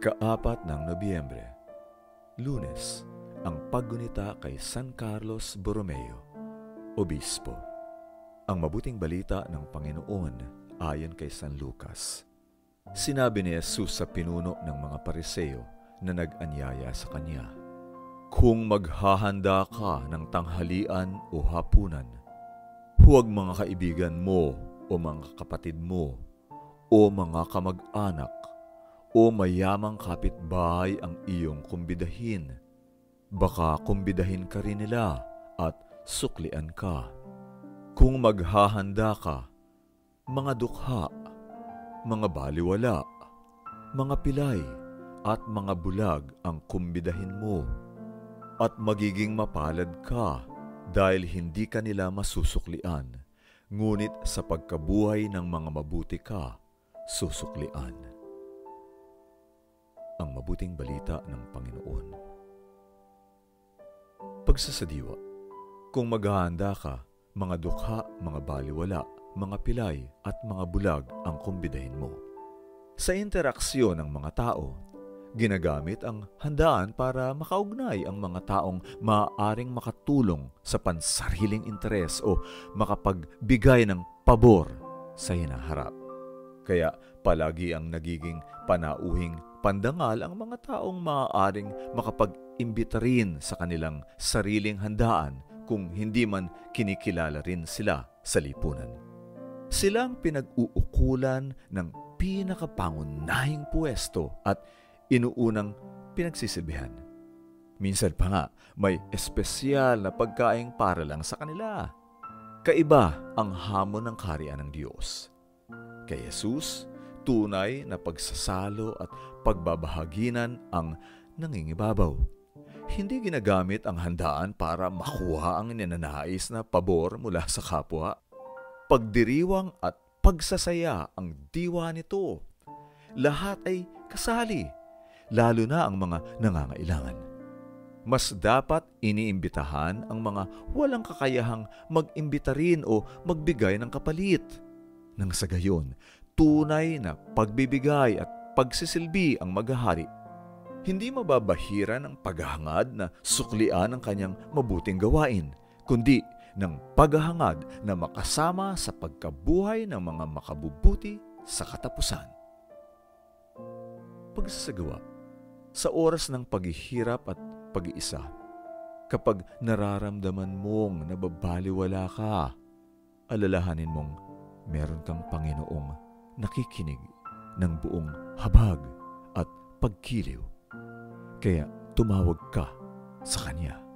Ika-4 ng Nobyembre, Lunes, ang paggunita kay San Carlos Borromeo, Obispo. Ang mabuting balita ng Panginoon ayon kay San Lucas. Sinabi ni Jesus sa pinuno ng mga Pariseo na nag-anyaya sa kanya, "Kung maghahanda ka ng tanghalian o hapunan, huwag mga kaibigan mo o mga kapatid mo o mga kamag-anak o mayamang kapitbahay ang iyong kumbidahin. Baka kumbidahin ka rin nila at suklian ka. Kung maghahanda ka, mga dukha, mga baliwala, mga pilay at mga bulag ang kumbidahin mo, at magiging mapalad ka dahil hindi ka nila masusuklian, ngunit sa pagkabuhay ng mga mabuti ka, susuklian." Ang mabuting balita ng Panginoon. Pagsasadiwa. Kung maghahanda ka, mga dukha, mga baliwala, mga pilay at mga bulag ang kumbidahin mo. Sa interaksyon ng mga tao, ginagamit ang handaan para makaugnay ang mga taong maaaring makatulong sa pansariling interes o makapagbigay ng pabor sa hinaharap. Kaya palagi ang nagiging panauhing pandangal ang mga taong maaaring makapag-imbita rin sa kanilang sariling handaan kung hindi man kinikilala rin sila sa lipunan. Sila ang pinag-uukulan ng pinakapangunahing pwesto at inuunang pinagsisilbihan. Minsan pa nga, may espesyal na pagkaing para lang sa kanila. Kaiba ang hamon ng kaharian ng Diyos. Kay Jesus, tunay na pagsasalo at pagbabahaginan ang nangingibabaw. Hindi ginagamit ang handaan para makuha ang ninanais na pabor mula sa kapwa. Pagdiriwang at pagsasaya ang diwa nito. Lahat ay kasali, lalo na ang mga nangangailangan. Mas dapat iniimbitahan ang mga walang kakayahang mag-imbita rin o magbigay ng kapalit. Nang sa gayon, tunay na pagbibigay at pagsisilbi ang maghahari. Hindi mababahira ng paghahangad na suklian ang kanyang mabuting gawain, kundi ng paghahangad na makasama sa pagkabuhay ng mga makabubuti sa katapusan. Pagsasagawa. Sa oras ng paghihirap at pag-iisa, kapag nararamdaman mong nababaliwala ka, alalahanin mong meron kang Panginoong nakikinig ng buong habag at pagkiliw. Kaya tumawag ka sa Kanya.